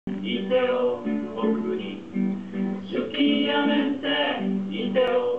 いてよ僕に好きやねんって言ってよ